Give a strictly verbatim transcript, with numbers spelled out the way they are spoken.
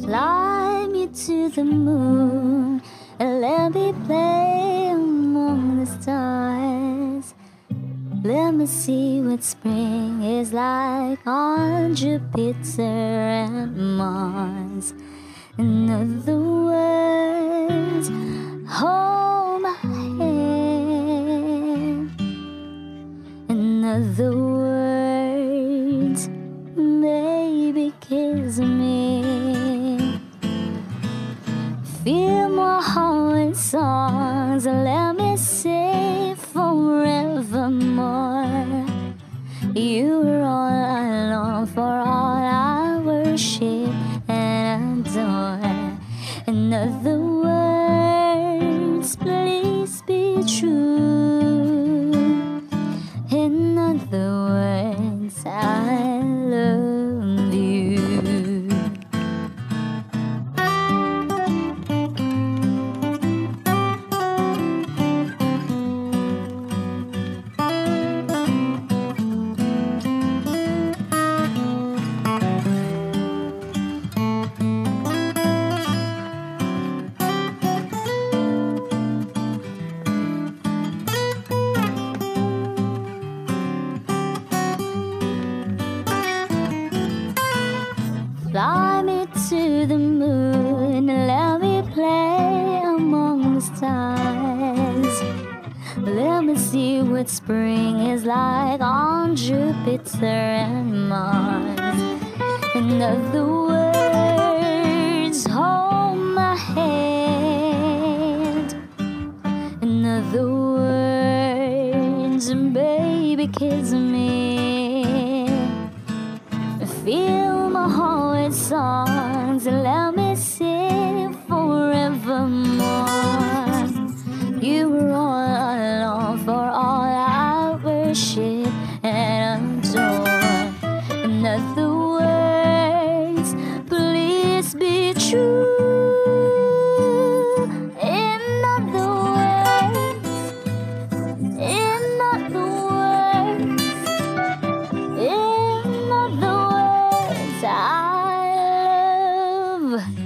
Fly me to the moon and let me play among the stars. Let me see what spring is like on Jupiter and Mars. In other words, hold my hand. In other words, baby, kiss me. Feel my heart with songs and let me sing forevermore. You are all I long for, all I worship and adore. In other words, please be true. In other words, I love you. Fly me to the moon and let me play among the stars. Let me see what spring is like on Jupiter and Mars. In other words, hold my hand. In other words, baby, kiss me. Feel my heart with songs and let me sing forevermore. You are all I long for, all I worship and adore. In other words, please be true. In other words, in other words, in other words, I love